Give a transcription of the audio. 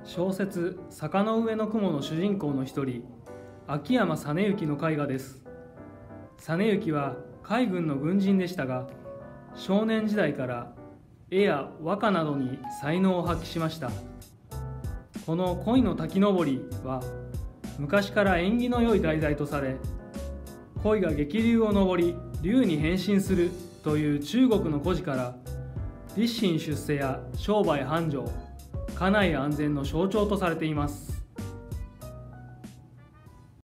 小説「坂の上の雲」の主人公の一人、秋山実之の絵画です。実之は海軍の軍人でしたが、少年時代から絵や和歌などに才能を発揮しました。この恋の滝登りは昔から縁起の良い題材とされ、恋が激流を登り竜に変身するという中国の故事から立身出世や商売繁盛、家内安全の象徴とされています。